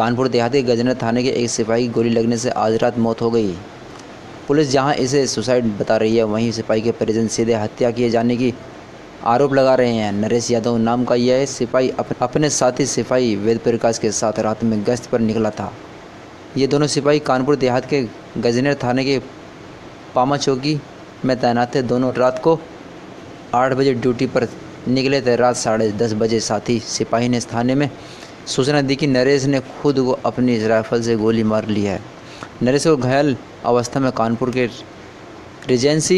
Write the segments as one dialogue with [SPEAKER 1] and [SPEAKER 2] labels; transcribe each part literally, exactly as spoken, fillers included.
[SPEAKER 1] कानपुर देहात के गजनर थाने के एक सिपाही की गोली लगने से आज रात मौत हो गई। पुलिस जहां इसे सुसाइड बता रही है, वहीं सिपाही के परिजन सीधे हत्या किए जाने की आरोप लगा रहे हैं। नरेश यादव नाम का यह सिपाही अप, अपने साथी सिपाही वेद प्रकाश के साथ रात में गश्त पर निकला था। ये दोनों सिपाही कानपुर देहात के गजनर थाने के पामा चौकी में तैनात थे। दोनों रात को आठ बजे ड्यूटी पर निकले थे। रात साढ़े दस बजे साथी सिपाही ने थाने में सूचना दी कि नरेश ने खुद को अपनी राइफल से गोली मार ली है। नरेश को घायल अवस्था में कानपुर के रिजेंसी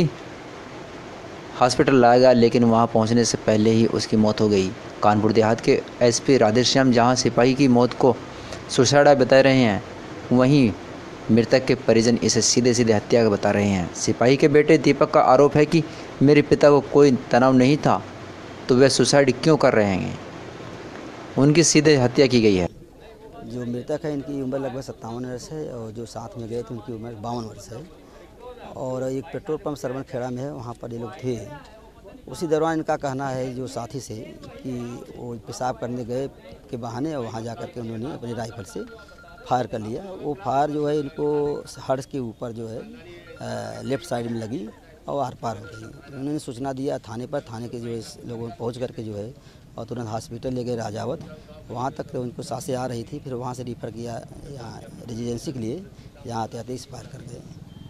[SPEAKER 1] हॉस्पिटल लाया गया, लेकिन वहां पहुंचने से पहले ही उसकी मौत हो गई। कानपुर देहात के एसपी राधेश्याम जहां सिपाही की मौत को सुसाइड बता रहे हैं, वहीं मृतक के परिजन इसे सीधे सीधे हत्या बता रहे हैं। सिपाही के बेटे दीपक का आरोप है कि मेरे पिता को कोई तनाव नहीं था तो वे सुसाइड क्यों कर रहे हैं। उनकी सीधे हत्या की गई है।
[SPEAKER 2] जो मृतक है इनकी उम्र लगभग सत्तावन वर्ष है और जो साथ में गए थे उनकी उम्र बावन वर्ष है। और एक पेट्रोल पंप सरवन खेड़ा में है, वहाँ पर ये लोग थे। उसी दौरान इनका कहना है जो साथी से कि वो पेशाब करने गए के बहाने और वहाँ जा कर के उन्होंने अपनी राइफल से फायर कर लिया। वो फायर जो है इनको हर्ष के ऊपर जो है लेफ़्ट साइड में लगी और आर पार हो गई। उन्होंने सूचना दिया थाने पर। थाने के जो है लोगों पहुँच करके जो है और तुरंत हॉस्पिटल ले गए राजावत। वहाँ तक तो उनको सांसें आ रही थी, फिर वहाँ से रिफ़र किया यहाँ रेजिडेंसी के लिए। यहाँ आते आते एक्सपायर कर गए।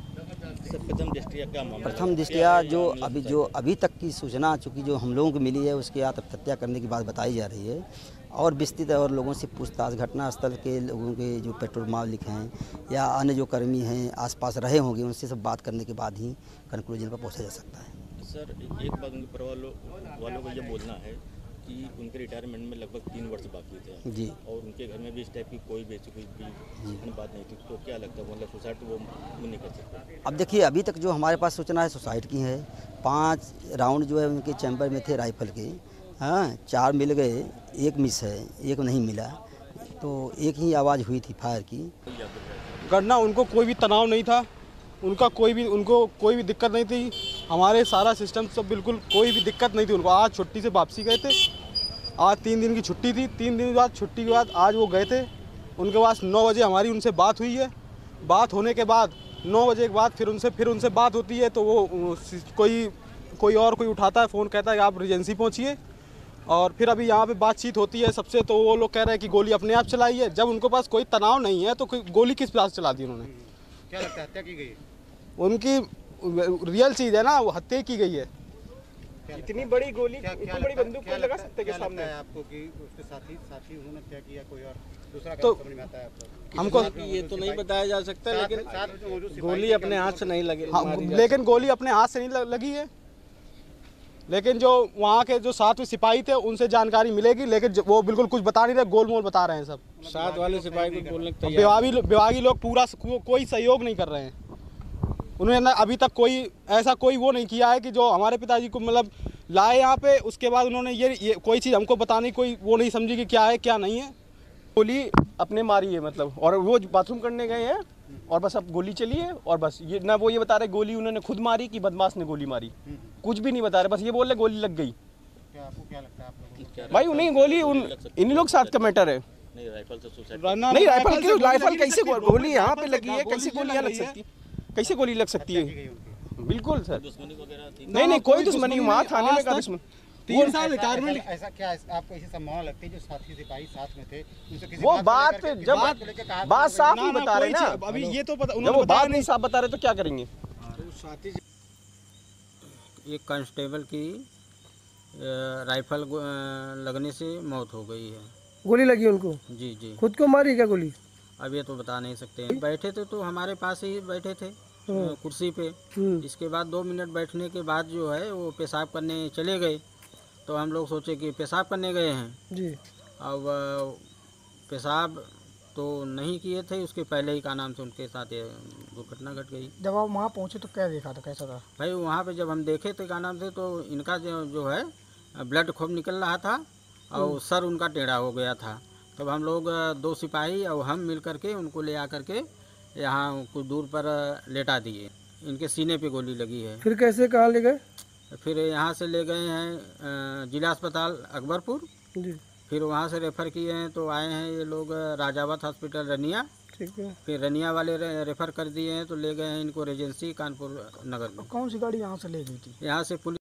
[SPEAKER 3] प्रथम दृष्टिया क्या मामला?
[SPEAKER 2] प्रथम दृष्टिया जो अभी जो अभी तक की सूचना चूँकि जो हम लोगों को मिली है उसके बाद हत्या करने की बात बताई जा रही है। और विस्तृत और लोगों से पूछताछ घटनास्थल के लोगों के जो पेट्रोल मालिक हैं या अन्य जो कर्मी हैं आसपास रहे होंगे उनसे सब बात करने के बाद ही कंक्लूजन पर पहुँचा जा सकता है।
[SPEAKER 3] सर, एक बात उनके परिवार वालों को ये बोलना है कि उनके रिटायरमेंट में लगभग तीन वर्ष बाकी थे
[SPEAKER 2] जी,
[SPEAKER 3] और उनके घर में भी इस टाइप की कोई बेची कोई भी बात नहीं थी, तो क्या लगता है मतलब सुसाइड तो वो नहीं कर सकते?
[SPEAKER 2] अब देखिए अभी तक जो हमारे पास सूचना है सुसाइड की है। पाँच राउंड जो है उनके चैम्बर में थे राइफल के, हाँ चार मिल गए, एक मिस है, एक नहीं मिला, तो एक ही आवाज़ हुई थी फायर की।
[SPEAKER 4] घटना उनको कोई भी तनाव नहीं था, उनका कोई भी उनको कोई भी दिक्कत नहीं थी। हमारे सारा सिस्टम सब बिल्कुल कोई भी दिक्कत नहीं थी उनको। आज छुट्टी से वापसी गए थे, आज तीन दिन की छुट्टी थी। तीन दिन बाद छुट्टी के बाद आज वो गए थे। उनके पास नौ बजे हमारी उनसे बात हुई है। बात होने के बाद नौ बजे के बाद फिर उनसे फिर उनसे बात होती है तो वो कोई कोई और कोई उठाता है फ़ोन, कहता है आप रिजेंसी पहुँचिए। और फिर अभी यहाँ पे बातचीत होती है सबसे, तो वो लोग कह रहे हैं कि गोली अपने आप चलाई है। जब उनके पास कोई तनाव नहीं है तो कोई गोली किस पास चला दी उन्होंने?
[SPEAKER 3] क्या लगता है हत्या की गई?
[SPEAKER 4] उनकी रियल चीज़ है ना, वो हत्या की गई है। इतनी बड़ी गोली, इतनी बड़ी बंदूक कोई लगा सकते हैं सामने?
[SPEAKER 3] आपको कि उसके साथी साथी उन्होंने क्या किया, कोई और दूसरा
[SPEAKER 4] तो
[SPEAKER 3] समझ में आता है आपको?
[SPEAKER 4] हमको
[SPEAKER 5] ये तो नहीं बताया जा सकता, लेकिन गोली अपने हाथ से नहीं लगी।
[SPEAKER 4] हाँ, लेकिन गोली अपने हाथ से नहीं लगी है। लेकिन जो वहाँ के जो साथ में सिपाही थे उनसे जानकारी मिलेगी, लेकिन वो बिल्कुल कुछ बता नहीं रहे, गोलमोल बता रहे हैं सब।
[SPEAKER 5] साथ वाले सिपाही को बोलने के तैयार।
[SPEAKER 4] विभागी विभागी लोग पूरा को, कोई सहयोग नहीं कर रहे हैं। उन्होंने अभी तक कोई ऐसा कोई वो नहीं किया है कि जो हमारे पिताजी को मतलब लाए यहाँ पे, उसके बाद उन्होंने ये, ये कोई चीज़ हमको बताने कोई वो नहीं समझी कि क्या है क्या नहीं है।
[SPEAKER 6] गोली अपने मारी है मतलब, और वो बाथरूम करने गए हैं और बस अब गोली चली है। और बस ये ना वो ये बता रहे गोली उन्होंने खुद मारी कि बदमाश ने गोली मारी, कुछ भी नहीं बता रहे, बस ये बोल रहे गोली लग गई।
[SPEAKER 3] क्या आपको क्या लगता है आप लोगों को?
[SPEAKER 6] भाई उन्हीं गोली उन इन्हीं लोग साथ का मैटर है।
[SPEAKER 3] नहीं, राइफल से सुसाइड
[SPEAKER 6] नहीं, राइफल क्यों? राइफल कैसे गोली यहाँ पे लगी है? कैसे गोली यहाँ लग सकती है? कैसे गोली लग सकती है? बिल्कुल सर,
[SPEAKER 3] दुश्मनी वगैरह थी?
[SPEAKER 6] नहीं नहीं कोई दुश्मनी वहाँ थाने में का दुश्मन।
[SPEAKER 4] तीन साल रिटायरमेंट।
[SPEAKER 3] ऐसा क्या आपको ऐसी संभावना लगती है जो साथी सिपाही साथ में थे उनसे किसी
[SPEAKER 6] वो बात
[SPEAKER 3] को लेकर-
[SPEAKER 6] जब
[SPEAKER 3] बात को लेकर कहा-
[SPEAKER 6] बात साफ नहीं
[SPEAKER 4] ना,
[SPEAKER 6] बता रहे
[SPEAKER 4] कोई
[SPEAKER 6] ना,
[SPEAKER 4] चीज़- अभी ये तो पता
[SPEAKER 6] जब
[SPEAKER 4] उन्होंने
[SPEAKER 6] वो
[SPEAKER 4] बताया
[SPEAKER 6] बात नहीं साफ बता रहे तो क्या करेंगे?
[SPEAKER 5] एक कांस्टेबल की अ, राइफल अ, लगने से मौत हो गई है।
[SPEAKER 7] गोली लगी उनको?
[SPEAKER 5] जी जी।
[SPEAKER 7] खुद को मारी क्या गोली?
[SPEAKER 5] अब ये तो बता नहीं सकते हैं। बैठे थे तो हमारे पास ही बैठे थे अ, कुर्सी पे। इसके बाद दो मिनट बैठने के बाद जो है वो पेशाब करने चले गए, तो हम लोग सोचे कि पेशाब करने गए हैं
[SPEAKER 7] जी।
[SPEAKER 5] अब अ, पेशाब तो नहीं किए थे, उसके पहले ही का नाम से उनके साथ ये दुर्घटना घट गई।
[SPEAKER 7] जब आप वहाँ पहुँचे तो क्या देखा था, कैसा था?
[SPEAKER 5] भाई वहाँ पे जब हम देखे थे का नाम से तो इनका जो जो है ब्लड खूब निकल रहा था और सर उनका टेढ़ा हो गया था। तब हम लोग दो सिपाही और हम मिल करके उनको ले आ करके यहाँ कुछ दूर पर लेटा दिए। इनके सीने पे गोली लगी है।
[SPEAKER 7] फिर कैसे कहाँ ले गए?
[SPEAKER 5] फिर यहाँ से ले गए हैं जिला अस्पताल अकबरपुर
[SPEAKER 7] जी।
[SPEAKER 5] फिर वहाँ से रेफ़र किए हैं तो आए हैं ये लोग राजावत हॉस्पिटल रनिया।
[SPEAKER 7] ठीक है।
[SPEAKER 5] फिर रनिया वाले रे- रेफ़र कर दिए हैं तो ले गए हैं इनको रेजेंसी कानपुर नगर में।
[SPEAKER 7] कौन सी गाड़ी यहाँ से ले गई थी?
[SPEAKER 5] यहाँ से पुलिस